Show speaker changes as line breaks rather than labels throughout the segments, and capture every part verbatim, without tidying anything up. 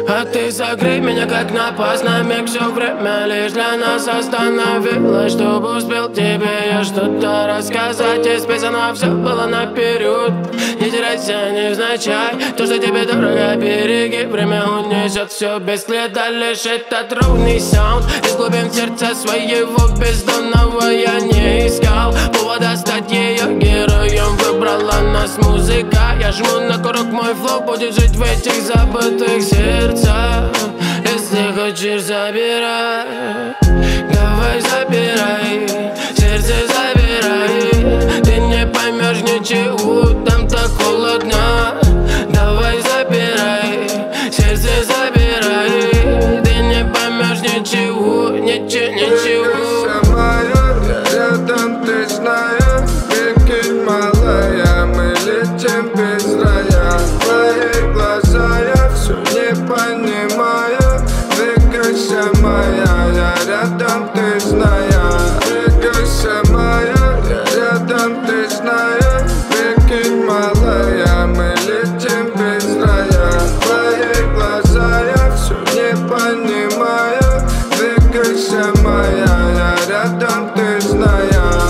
А ты согрей меня, как напасть на миг. Все время лишь для нас остановилась, чтобы успел тебе я что-то рассказать. Из песен все было наперед. Не теряйся невзначай, то, что тебе дорого, береги. Время унесет все без следа, лишь этот ровный саунд. Из глубин сердца своего бездонного я не искал повода стать ее героем. Выбрала нас музыка, я жму на курок, мой флоу будет жить в этих забытых сердцах. Если хочешь, забирай, давай забирай, сердце забирай. Ты не поймешь ничего, там так холодно. Давай забирай, сердце забирай. Ты не поймешь ничего, ничего, ничего.
Ты моя, я рядом, ты знаешь. Прикинь, малая, мы летим без рая. Твои глаза я все не понимаю. Двигайся, моя, я рядом, ты знаешь. Двигайся, моя, я рядом, ты знаешь. Прикинь, малая, мы летим без рая. Твои глаза я все не понимаю. Двигайся, моя, я рядом, ты знаешь.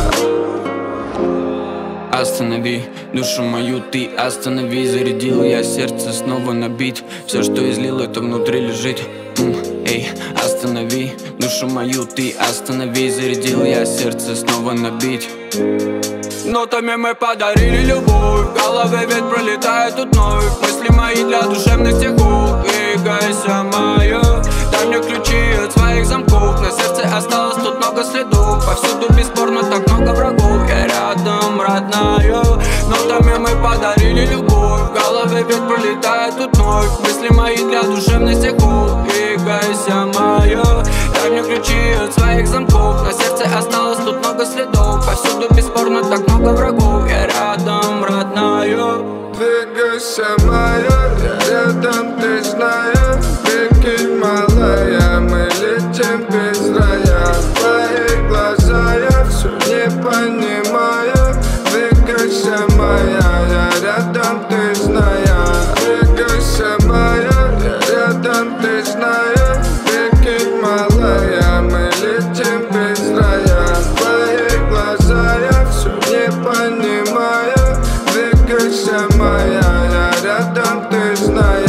Останови душу мою, ты останови. Зарядил я сердце снова на бит. Все, что излил, это внутри лежит. М, Эй, останови душу мою, ты останови. Зарядил я сердце снова на бит. Нотами мы подарили любовь. В голове ведь пролетает тут вновь мысли мои для душевных стихов. Двигайся, моя, дай мне ключи от своих замков. На сердце осталось тут много следов. Повсюду бесспорно так много врагов. Я рядом, родная. Нотами мы подарили любовь. В голове ведь пролетает тут вновь мысли мои для душевных стихов. Двигайся, моя, дай мне ключи от своих замков. На сердце осталось тут много следов. Повсюду бесспорно так много врагов. Я рядом, родная.
Двигайся, моя, я рядом, ты знаешь. Прикинь, малая, мы летим без рая. Твои глаза я все не понимаю. Двигайся, моя, я рядом, ты знаешь. Двигайся, моя, я рядом, ты знаешь. Прикинь, малая, мы летим без рая. Твои глаза я все не понимаю. Двигайся, моя, я рядом, ты знаешь.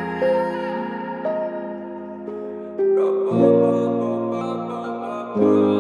Oh